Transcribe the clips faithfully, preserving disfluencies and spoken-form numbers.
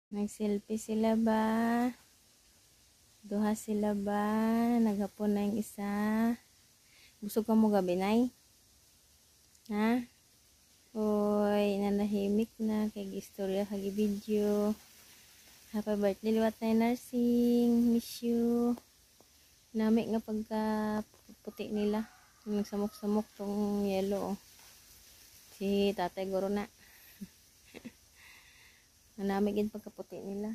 Nag-selfie sila ba? Duha sila ba? Naghapon na yung isa. Busog ka mo gabi, nay? Ha? Uy, nanahimik na. Kay gistorya kagi video. Happy birthday, liwat na nursing. Miss you. Nami nga pagka puti nila. Nagsamok-samok tong yellow. Oh. Si tatay guro na. Nami gid pagkaputi nila.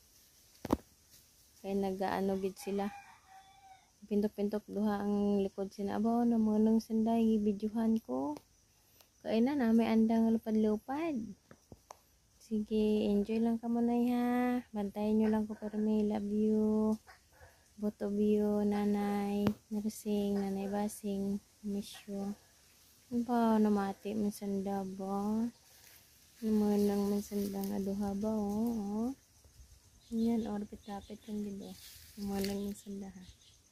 Kaya nag-ano gid sila. Pintok-pintok duha ang likod sina. Abo, namunong sanday gibidyohan ko. Kaya na nami andang lupad-lupad. Sige, enjoy lang ka muna ha. Bantayan nyo lang ko pero may love you. Both of you, nanay, nursing, nanay basing, miss you. Ano ba, namati man sanda ba? Namunang man sanda nga duha ba, oh. oh. Yan, or pitapit lang dito. Namunang man sanda ha.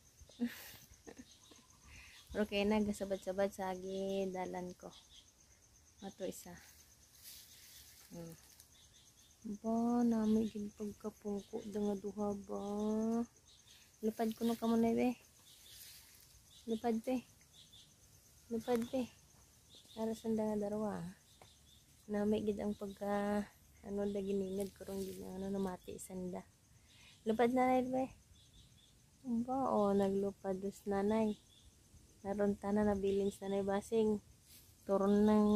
Pero kaya nagasabad-sabad sa agi dalan ko. Ato isa. Hmm. Ba, namin gid pagkapungko nga duha ba. Lupad ko no kamo na be. Lupad pe. Lupad pe. Ara sanda nga darawa. Namin gid ang pagka ano da giningad kurong gid ano namati sanda. Lupad na nay be. Ba, oh naglupad dos nanay. Naron ta na nabilins nanay basing. Turon ng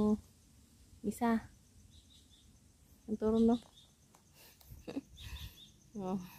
isa. Ang turon no. Oh.